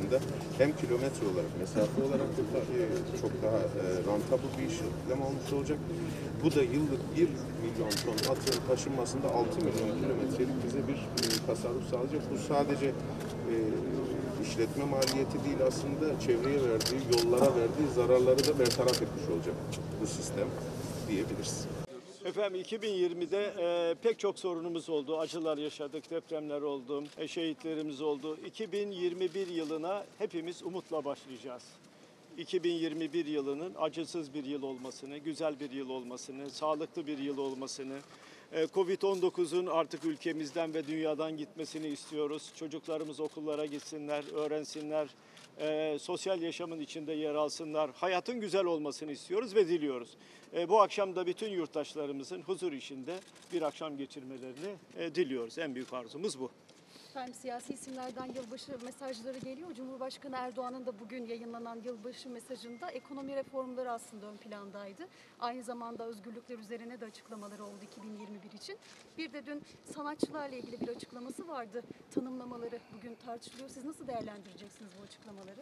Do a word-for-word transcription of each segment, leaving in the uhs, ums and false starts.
aslında hem kilometre olarak, mesafe olarak da e, çok daha e, rentable bir işlem olmuş olacak. Bu da yıllık bir milyon ton atın taşınmasında altı milyon kilometrelik bize bir e, tasarruf sağlayacak. Bu sadece e, işletme maliyeti değil, aslında çevreye verdiği, yollara verdiği zararları da bertaraf etmiş olacak bu sistem diyebiliriz. Efendim iki bin yirmide e, pek çok sorunumuz oldu. Acılar yaşadık, depremler oldu, e, şehitlerimiz oldu. iki bin yirmi bir yılına hepimiz umutla başlayacağız. iki bin yirmi bir yılının acısız bir yıl olmasını, güzel bir yıl olmasını, sağlıklı bir yıl olmasını, kovid on dokuzun artık ülkemizden ve dünyadan gitmesini istiyoruz. Çocuklarımız okullara gitsinler, öğrensinler, e, sosyal yaşamın içinde yer alsınlar. Hayatın güzel olmasını istiyoruz ve diliyoruz. E, bu akşam da bütün yurttaşlarımızın huzur içinde bir akşam geçirmelerini e, diliyoruz. En büyük arzumuz bu. Efendim, siyasi isimlerden yılbaşı mesajları geliyor. Cumhurbaşkanı Erdoğan'ın da bugün yayınlanan yılbaşı mesajında ekonomi reformları aslında ön plandaydı. Aynı zamanda özgürlükler üzerine de açıklamaları oldu iki bin yirmi bir için. Bir de dün sanatçılarla ilgili bir açıklaması vardı. Tanımlamaları bugün tartışılıyor. Siz nasıl değerlendireceksiniz bu açıklamaları?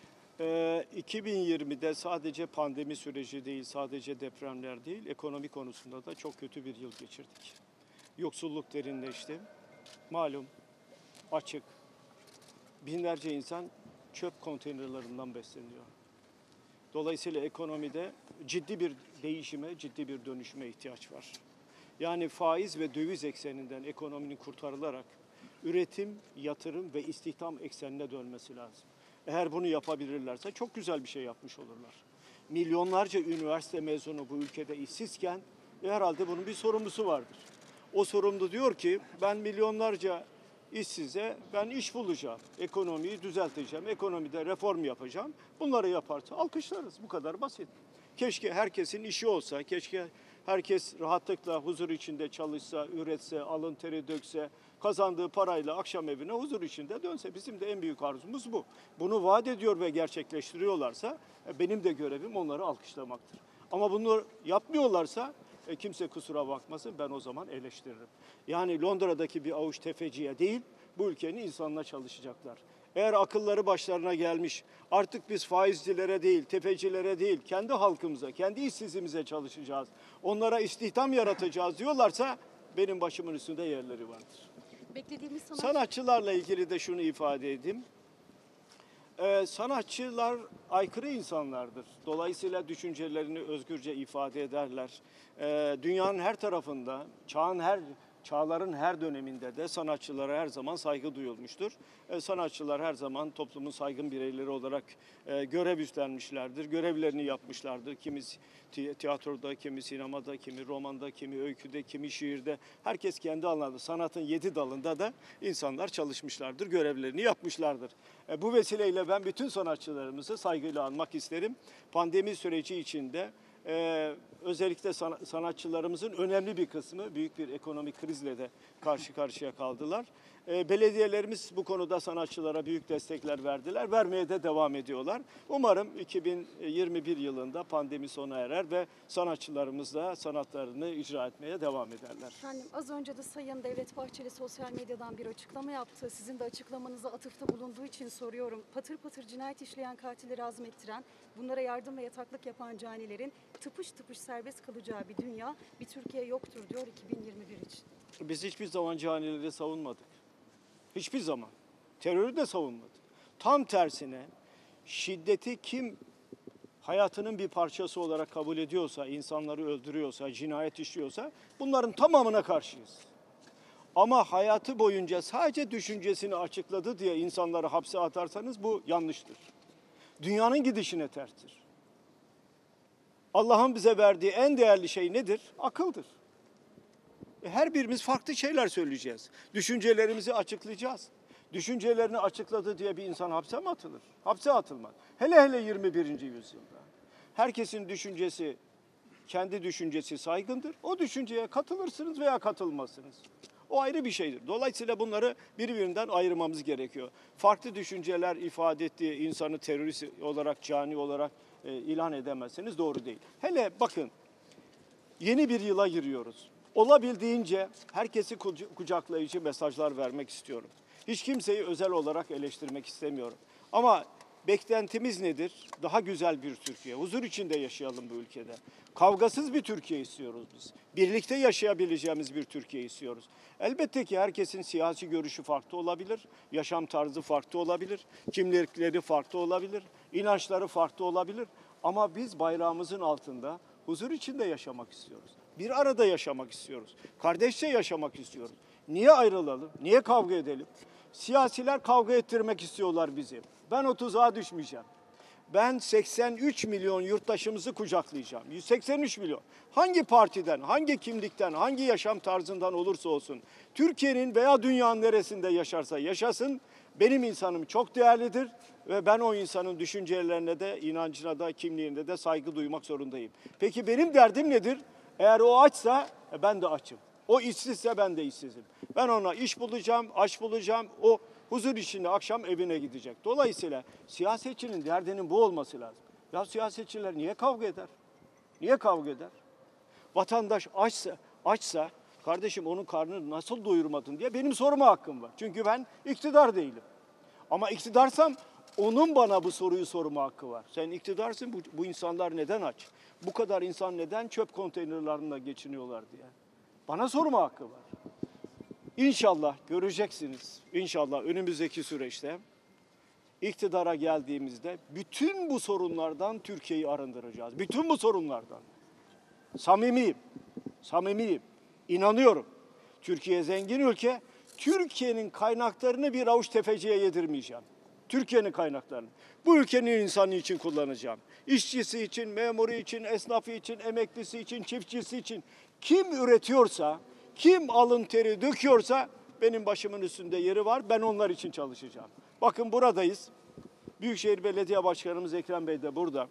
Ee, iki bin yirmide sadece pandemi süreci değil, sadece depremler değil, ekonomi konusunda da çok kötü bir yıl geçirdik. Yoksulluk derinleşti. Malum, açık. Binlerce insan çöp konteynerlarından besleniyor. Dolayısıyla ekonomide ciddi bir değişime, ciddi bir dönüşüme ihtiyaç var. Yani faiz ve döviz ekseninden ekonominin kurtarılarak üretim, yatırım ve istihdam eksenine dönmesi lazım. Eğer bunu yapabilirlerse çok güzel bir şey yapmış olurlar. Milyonlarca üniversite mezunu bu ülkede işsizken e, herhalde bunun bir sorumlusu vardır. O sorumlu diyor ki ben milyonlarca işsize ben iş bulacağım, ekonomiyi düzelteceğim, ekonomide reform yapacağım. Bunları yaparsa alkışlarız. Bu kadar basit. Keşke herkesin işi olsa, keşke herkes rahatlıkla huzur içinde çalışsa, üretse, alın teri dökse, kazandığı parayla akşam evine huzur içinde dönse. Bizim de en büyük arzumuz bu. Bunu vaat ediyor ve gerçekleştiriyorlarsa benim de görevim onları alkışlamaktır. Ama bunu yapmıyorlarsa e, kimse kusura bakmasın, ben o zaman eleştiririm. Yani Londra'daki bir avuç tefeciye değil, bu ülkenin insanına çalışacaklar. Eğer akılları başlarına gelmiş, artık biz faizcilere değil, tefecilere değil, kendi halkımıza, kendi işsizimize çalışacağız, onlara istihdam yaratacağız diyorlarsa benim başımın üstünde yerleri vardır. Beklediğimiz sanatçı... Sanatçılarla ilgili de şunu ifade edeyim. Ee, sanatçılar aykırı insanlardır. Dolayısıyla düşüncelerini özgürce ifade ederler. Ee, dünyanın her tarafında, çağın her çağların her döneminde de sanatçılara her zaman saygı duyulmuştur. Ee, sanatçılar her zaman toplumun saygın bireyleri olarak e, görev üstlenmişlerdir, görevlerini yapmışlardır. Kimi tiyatroda, kimi sinemada, kimi romanda, kimi öyküde, kimi şiirde. Herkes kendi alanında, sanatın yedi dalında da insanlar çalışmışlardır, görevlerini yapmışlardır. E, bu vesileyle ben bütün sanatçılarımızı saygıyla anmak isterim. Pandemi süreci içinde Ee, özellikle sanatçılarımızın önemli bir kısmı büyük bir ekonomik krizle de karşı karşıya kaldılar. Ee, belediyelerimiz bu konuda sanatçılara büyük destekler verdiler, vermeye de devam ediyorlar. Umarım iki bin yirmi bir yılında pandemi sona erer ve sanatçılarımız da sanatlarını icra etmeye devam ederler. Efendim, az önce de Sayın Devlet Bahçeli sosyal medyadan bir açıklama yaptı. Sizin de açıklamanıza atıfta bulunduğu için soruyorum. Patır patır cinayet işleyen katilleri azmettiren, bunlara yardım ve yataklık yapan canilerin tıpış tıpış serbest kalacağı bir dünya, bir Türkiye yoktur diyor iki bin yirmi bir için. Biz hiçbir zaman canileri savunmadık. Hiçbir zaman. Terörü de savunmadık. Tam tersine şiddeti kim hayatının bir parçası olarak kabul ediyorsa, insanları öldürüyorsa, cinayet işliyorsa bunların tamamına karşıyız. Ama hayatı boyunca sadece düşüncesini açıkladı diye insanları hapse atarsanız bu yanlıştır. Dünyanın gidişine terstir. Allah'ın bize verdiği en değerli şey nedir? Akıldır. Her birimiz farklı şeyler söyleyeceğiz. Düşüncelerimizi açıklayacağız. Düşüncelerini açıkladı diye bir insan hapse mi atılır? Hapse atılmaz. Hele hele yirmi birinci yüzyılda. Herkesin düşüncesi, kendi düşüncesi saygındır. O düşünceye katılırsınız veya katılmazsınız. O ayrı bir şeydir. Dolayısıyla bunları birbirinden ayırmamız gerekiyor. Farklı düşünceler ifade ettiği insanı terörist olarak, cani olarak e, ilan edemezseniz doğru değil. Hele bakın, yeni bir yıla giriyoruz. Olabildiğince herkesi kucaklayıcı mesajlar vermek istiyorum. Hiç kimseyi özel olarak eleştirmek istemiyorum. Ama beklentimiz nedir? Daha güzel bir Türkiye. Huzur içinde yaşayalım bu ülkede. Kavgasız bir Türkiye istiyoruz biz. Birlikte yaşayabileceğimiz bir Türkiye istiyoruz. Elbette ki herkesin siyasi görüşü farklı olabilir, yaşam tarzı farklı olabilir, kimlikleri farklı olabilir, inançları farklı olabilir. Ama biz bayrağımızın altında huzur içinde yaşamak istiyoruz. Bir arada yaşamak istiyoruz. Kardeşçe yaşamak istiyoruz. Niye ayrılalım? Niye kavga edelim? Siyasiler kavga ettirmek istiyorlar bizi. Ben o tuzağa düşmeyeceğim. Ben seksen üç milyon yurttaşımızı kucaklayacağım. yüz seksen üç milyon. Hangi partiden, hangi kimlikten, hangi yaşam tarzından olursa olsun, Türkiye'nin veya dünyanın neresinde yaşarsa yaşasın, benim insanım çok değerlidir ve ben o insanın düşüncelerine de, inancına da, kimliğine de saygı duymak zorundayım. Peki benim derdim nedir? Eğer o açsa e, ben de açım. O işsizse ben de işsizim. Ben ona iş bulacağım, aş bulacağım. O huzur içinde akşam evine gidecek. Dolayısıyla siyasetçinin derdinin bu olması lazım. Ya siyasetçiler niye kavga eder? Niye kavga eder? Vatandaş açsa, açsa kardeşim onun karnını nasıl doyurmadın diye benim sorma hakkım var. Çünkü ben iktidar değilim. Ama iktidarsam onun bana bu soruyu sorma hakkı var. Sen iktidarsın, bu, bu insanlar neden aç? Bu kadar insan neden çöp konteynerlarında geçiniyorlar diye. Bana sorma hakkı var. İnşallah göreceksiniz, İnşallah önümüzdeki süreçte iktidara geldiğimizde bütün bu sorunlardan Türkiye'yi arındıracağız. Bütün bu sorunlardan. Samimiyim, samimiyim, inanıyorum. Türkiye zengin ülke, Türkiye'nin kaynaklarını bir avuç tefeciye yedirmeyeceğim. Türkiye'nin kaynaklarını. Bu ülkenin insanı için kullanacağım. İşçisi için, memuru için, esnafı için, emeklisi için, çiftçisi için. Kim üretiyorsa, kim alın teri döküyorsa benim başımın üstünde yeri var. Ben onlar için çalışacağım. Bakın buradayız. Büyükşehir Belediye Başkanımız Ekrem Bey de burada.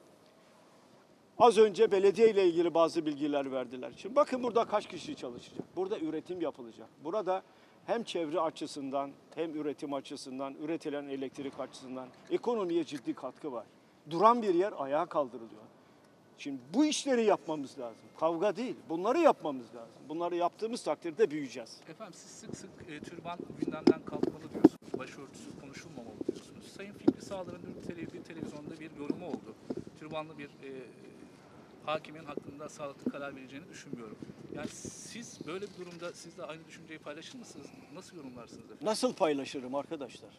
Az önce belediye ile ilgili bazı bilgiler verdiler. Şimdi bakın burada kaç kişi çalışacak? Burada üretim yapılacak. Burada hem çevre açısından hem üretim açısından, üretilen elektrik açısından ekonomiye ciddi katkı var. Duran bir yer ayağa kaldırılıyor. Şimdi bu işleri yapmamız lazım. Kavga değil. Bunları yapmamız lazım. Bunları yaptığımız takdirde büyüyeceğiz. Efendim siz sık sık e, türban gündemden kalkmalı diyorsunuz. Başörtüsü konuşulmamalı diyorsunuz. Sayın Fikri Sağlar'ın dün tele, bir televizyonda bir yorumu oldu. Türbanlı bir e, hakimin hakkında sağlıklı karar vereceğini düşünmüyorum. Yani siz böyle bir durumda siz de aynı düşünceyi paylaşır mısınız? Nasıl yorumlarsınız efendim? Nasıl paylaşırım arkadaşlar?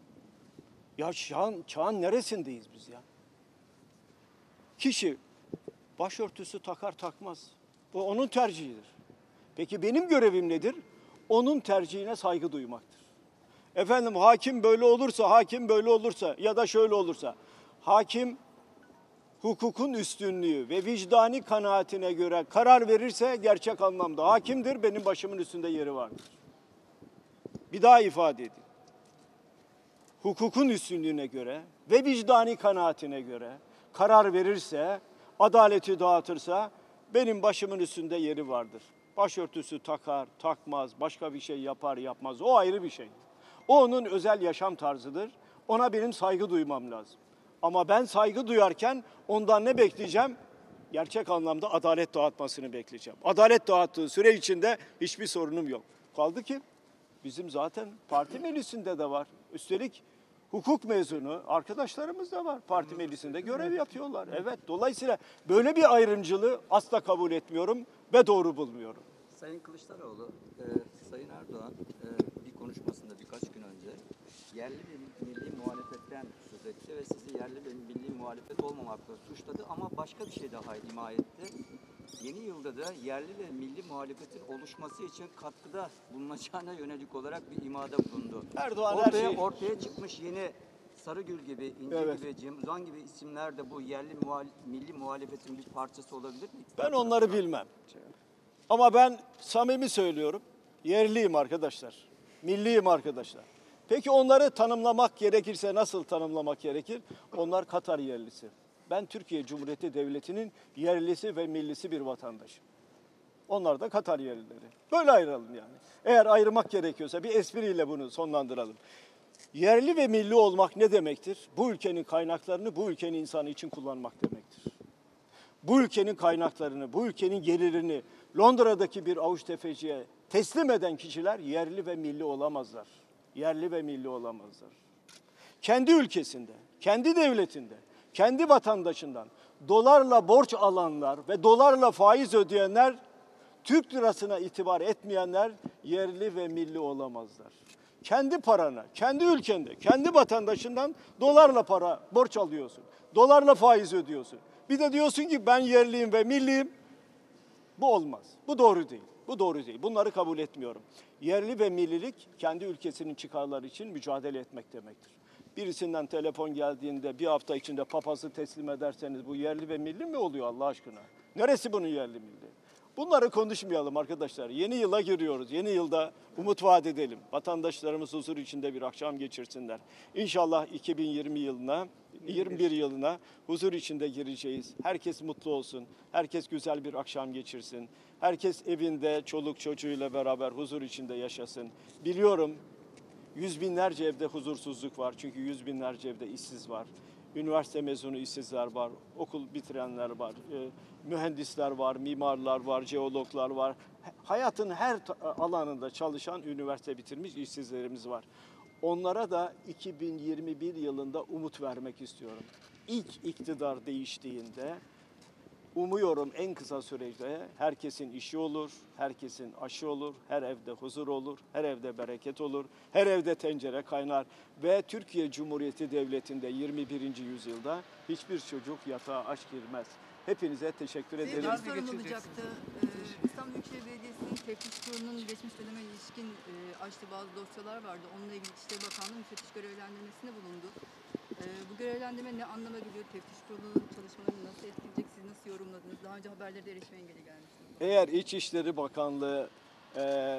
Ya çağın, çağın neresindeyiz biz ya? Kişi başörtüsü takar takmaz. Bu onun tercihidir. Peki benim görevim nedir? Onun tercihine saygı duymaktır. Efendim hakim böyle olursa, hakim böyle olursa ya da şöyle olursa, hakim hukukun üstünlüğü ve vicdani kanaatine göre karar verirse gerçek anlamda hakimdir, benim başımın üstünde yeri vardır. Bir daha ifade edeyim. Hukukun üstünlüğüne göre ve vicdani kanaatine göre karar verirse, adaleti dağıtırsa benim başımın üstünde yeri vardır. Başörtüsü takar, takmaz, başka bir şey yapar, yapmaz. O ayrı bir şey. O onun özel yaşam tarzıdır. Ona benim saygı duymam lazım. Ama ben saygı duyarken ondan ne bekleyeceğim? Gerçek anlamda adalet dağıtmasını bekleyeceğim. Adalet dağıttığı süre içinde hiçbir sorunum yok. Kaldı ki bizim zaten parti meclisinde de var. Üstelik hukuk mezunu arkadaşlarımız da var. Parti meclisinde görev yapıyorlar. Evet, dolayısıyla böyle bir ayrımcılığı asla kabul etmiyorum ve doğru bulmuyorum. Sayın Kılıçdaroğlu, e, Sayın Erdoğan e, bir konuşmasında birkaç gün önce yerli ve milli muhalefetten söz etti ve sizi yerli ve milli muhalefet olmamakla suçladı ama başka bir şey daha ima etti. Yeni yılda da yerli ve milli muhalefetin oluşması için katkıda bulunacağına yönelik olarak bir imada bulundu. Erdoğan her ortaya, şeyi... ortaya çıkmış yeni Sarıgül gibi, İnce Evet. gibi, Cem Uzan gibi isimler de bu yerli muhal milli muhalefetin bir parçası olabilir mi? Ben onları bilmem. Ama ben samimi söylüyorum. Yerliyim arkadaşlar. Milliyim arkadaşlar. Peki onları tanımlamak gerekirse nasıl tanımlamak gerekir? Onlar Katar yerlisi. Ben Türkiye Cumhuriyeti Devleti'nin yerlisi ve millisi bir vatandaşım. Onlar da Katar yerlileri. Böyle ayıralım yani. Eğer ayırmak gerekiyorsa bir espriyle bunu sonlandıralım. Yerli ve milli olmak ne demektir? Bu ülkenin kaynaklarını bu ülkenin insanı için kullanmak demektir. Bu ülkenin kaynaklarını, bu ülkenin gelirini Londra'daki bir avuç tefeciye teslim eden kişiler yerli ve milli olamazlar. Yerli ve milli olamazlar. kendi ülkesinde, kendi devletinde, kendi vatandaşından dolarla borç alanlar ve dolarla faiz ödeyenler, Türk lirasına itibar etmeyenler yerli ve milli olamazlar. Kendi parana, kendi ülkende, kendi vatandaşından dolarla para borç alıyorsun. Dolarla faiz ödüyorsun. Bir de diyorsun ki ben yerliyim ve milliyim. Bu olmaz. Bu doğru değil. Bu doğru değil. Bunları kabul etmiyorum. Yerli ve millilik kendi ülkesinin çıkarları için mücadele etmek demektir. Birisinden telefon geldiğinde bir hafta içinde papazı teslim ederseniz bu yerli ve milli mi oluyor Allah aşkına? Neresi bunun yerli milli? Bunları konuşmayalım arkadaşlar. Yeni yıla giriyoruz. Yeni yılda umut vaat edelim. Vatandaşlarımız huzur içinde bir akşam geçirsinler. İnşallah iki bin yirmi yılına, yirmi bir yılına huzur içinde gireceğiz. Herkes mutlu olsun. Herkes güzel bir akşam geçirsin. Herkes evinde çoluk çocuğuyla beraber huzur içinde yaşasın. Biliyorum yüz binlerce evde huzursuzluk var. Çünkü yüz binlerce evde işsiz var. Üniversite mezunu işsizler var, okul bitirenler var, e, mühendisler var, mimarlar var, jeologlar var. Hayatın her alanında çalışan üniversite bitirmiş işsizlerimiz var. Onlara da iki bin yirmi bir yılında umut vermek istiyorum. İlk iktidar değiştiğinde umuyorum en kısa sürede herkesin işi olur, herkesin aşı olur, her evde huzur olur, her evde bereket olur, her evde tencere kaynar ve Türkiye Cumhuriyeti Devleti'nde yirmi birinci yüzyılda hiçbir çocuk yatağa aç girmez. Hepinize teşekkür Benim ederim. bir sorum olacaktı. Ee, İstanbul Büyükşehir Belediyesi'nin teftiş kurulunun geçmiş döneme ilişkin e, açtığı bazı dosyalar vardı. Onunla ilgili İçişleri Bakanlığı müfettiş görevlendirmesinde bulundu. Ee, bu görevlendirme ne anlama geliyor? Teftiş kurulunun çalışmalarını nasıl etkileyecek? Siz nasıl yorumladınız? Daha önce haberlerde erişime engeli gelmişti. Eğer İçişleri Bakanlığı e,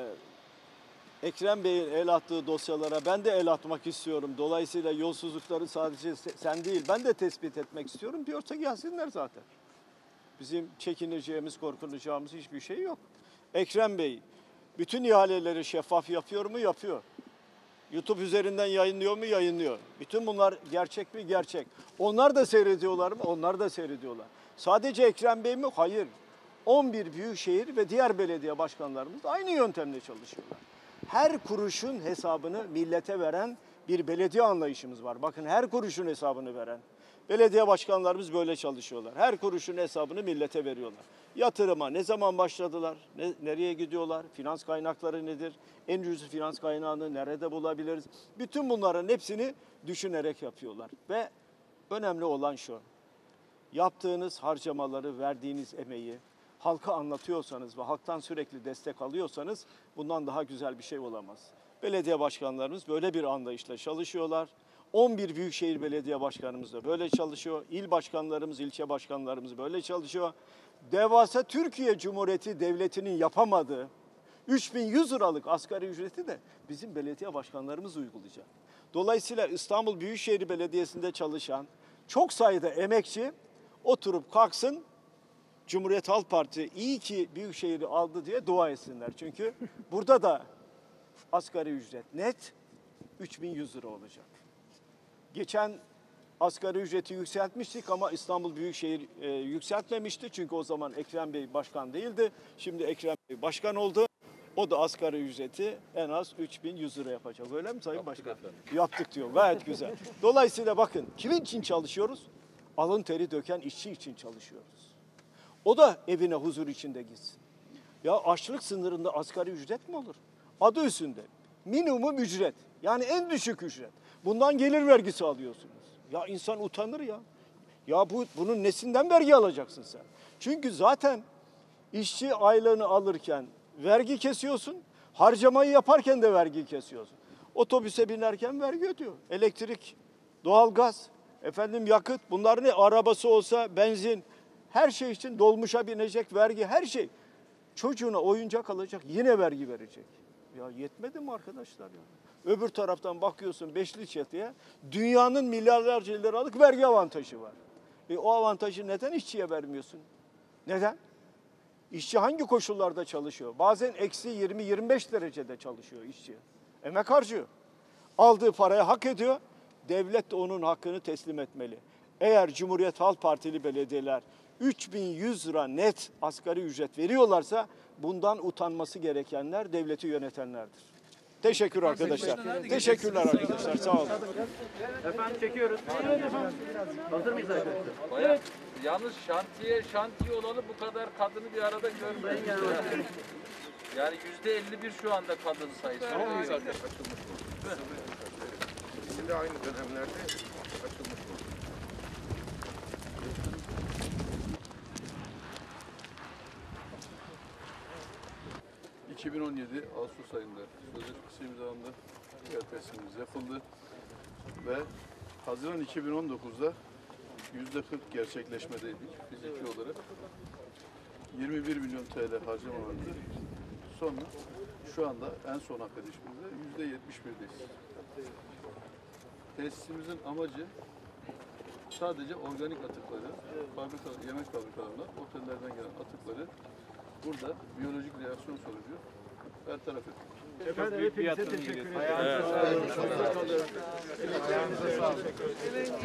Ekrem Bey'in el attığı dosyalara ben de el atmak istiyorum. Dolayısıyla yolsuzlukları sadece sen değil ben de tespit etmek istiyorum diyorsa gelsinler zaten. Bizim çekineceğimiz, korkulacağımız hiçbir şey yok. Ekrem Bey bütün ihaleleri şeffaf yapıyor mu? Yapıyor. YouTube üzerinden yayınlıyor mu? Yayınlıyor. Bütün bunlar gerçek mi? Gerçek. Onlar da seyrediyorlar mı? Onlar da seyrediyorlar. Sadece Ekrem Bey mi? Hayır. on bir büyükşehir ve diğer belediye başkanlarımız aynı yöntemle çalışıyorlar. Her kuruşun hesabını millete veren bir belediye anlayışımız var. Bakın her kuruşun hesabını veren. Belediye başkanlarımız böyle çalışıyorlar. Her kuruşun hesabını millete veriyorlar. Yatırıma ne zaman başladılar? Ne, nereye gidiyorlar? Finans kaynakları nedir? En ucuz finans kaynağını nerede bulabiliriz? Bütün bunların hepsini düşünerek yapıyorlar. Ve önemli olan şu. Yaptığınız harcamaları, verdiğiniz emeği halka anlatıyorsanız ve halktan sürekli destek alıyorsanız bundan daha güzel bir şey olamaz. Belediye başkanlarımız böyle bir anlayışla çalışıyorlar. on bir Büyükşehir Belediye Başkanımız da böyle çalışıyor. İl başkanlarımız, ilçe başkanlarımız böyle çalışıyor. Devasa Türkiye Cumhuriyeti Devleti'nin yapamadığı üç bin yüz liralık asgari ücreti de bizim belediye başkanlarımız uygulayacak. Dolayısıyla İstanbul Büyükşehir Belediyesi'nde çalışan çok sayıda emekçi oturup kalksın, Cumhuriyet Halk Partisi iyi ki Büyükşehir'i aldı diye dua etsinler. Çünkü burada da asgari ücret net üç bin yüz lira olacak. Geçen asgari ücreti yükseltmiştik ama İstanbul Büyükşehir e, yükseltmemişti. Çünkü o zaman Ekrem Bey başkan değildi. Şimdi Ekrem Bey başkan oldu. O da asgari ücreti en az üç bin yüz lira yapacak. Öyle mi Sayın Yaptık Başkan? efendim. Yaptık diyor. Gayet güzel. Dolayısıyla bakın kimin için çalışıyoruz? Alın teri döken işçi için çalışıyoruz. O da evine huzur içinde gitsin. Ya açlık sınırında asgari ücret mi olur? Adı üstünde. Minimum ücret. Yani en düşük ücret. Bundan gelir vergisi alıyorsunuz. Ya insan utanır ya. Ya bu bunun nesinden vergi alacaksın sen? Çünkü zaten işçi aylığını alırken vergi kesiyorsun. Harcamayı yaparken de vergi kesiyorsun. Otobüse binerken vergi ödüyor. Elektrik, doğalgaz, efendim yakıt. Bunlar ne? Arabası olsa benzin. Her şey için dolmuşa binecek vergi, her şey. Çocuğuna oyuncak alacak, yine vergi verecek. Ya yetmedi mi arkadaşlar ya? Öbür taraftan bakıyorsun beşli çeteye, dünyanın milyarlarca liralık vergi avantajı var. E o avantajı neden işçiye vermiyorsun? Neden? İşçi hangi koşullarda çalışıyor? Bazen eksi yirmi yirmi beş derecede çalışıyor işçi. Emek harcıyor. Aldığı parayı hak ediyor. Devlet de onun hakkını teslim etmeli. Eğer Cumhuriyet Halk Partili belediyeler üç bin yüz lira net asgari ücret veriyorlarsa bundan utanması gerekenler devleti yönetenlerdir. Teşekkür arkadaşlar. nerede Teşekkürler arkadaşlar. Sağ olun. Efendim çekiyoruz. Hazır mıyız arkadaşlar? Baya, yalnız şantiye şantiye olalı bu kadar kadını bir arada görmedim. Yani, yani yüzde elli bir şu anda kadın sayısı. Zaten açılmış oldu. İkisi de aynı dönemlerde açılmış oldu. iki bin on yedi Ağustos ayında sözleşmesi imzalandı, yer teslimimiz yapıldı ve Haziran iki bin on dokuzda yüzde kırk gerçekleşmedeydik fiziki olarak. yirmi bir milyon T L harcama vardı. Sonra şu anda en son akredişimizde yüzde yetmiş birdeyiz. Tesisimizin amacı sadece organik atıkları, fabrika, yemek fabrikalarına, otellerden gelen atıkları burada biyolojik reaksiyon sonucu bertaraf etmek. Efendim hepinize teşekkür ederim. Ayağınıza sağlık.